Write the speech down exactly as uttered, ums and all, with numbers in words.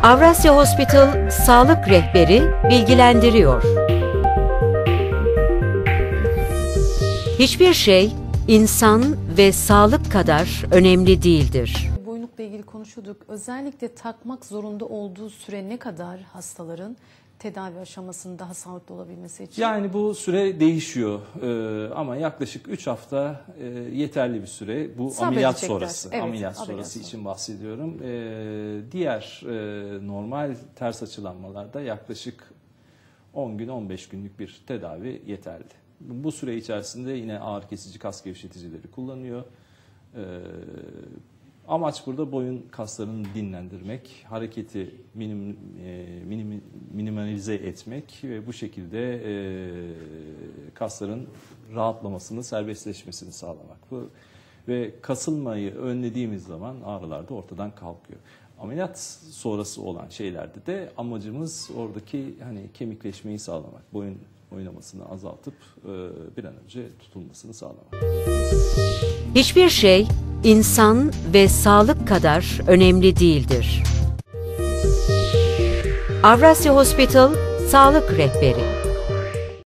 Avrasya Hospital Sağlık Rehberi bilgilendiriyor. Hiçbir şey insan ve sağlık kadar önemli değildir. Boyunlukla ilgili konuşuyorduk. Özellikle takmak zorunda olduğu süre ne kadar hastaların tedavi aşamasının daha sağlıklı olabilmesi için? Yani bu süre değişiyor ee, ama yaklaşık üç hafta e, yeterli bir süre. Bu ameliyat sonrası, evet, ameliyat ameliyat sonrası sonra. için bahsediyorum. Ee, diğer e, normal ters açılanmalarda yaklaşık on gün on beş günlük bir tedavi yeterli. Bu süre içerisinde yine ağrı kesici kas gevşeticileri kullanıyor. Ee, Amaç burada boyun kaslarını dinlendirmek, hareketi minim, e, minim, minimalize etmek ve bu şekilde e, kasların rahatlamasını, serbestleşmesini sağlamak. Bu, ve kasılmayı önlediğimiz zaman ağrılar da ortadan kalkıyor. Ameliyat sonrası olan şeylerde de amacımız oradaki hani kemikleşmeyi sağlamak, boyun oynamasını azaltıp e, bir an önce tutulmasını sağlamak. Hiçbir şey insan ve sağlık kadar önemli değildir. Avrasya Hospital Sağlık Rehberi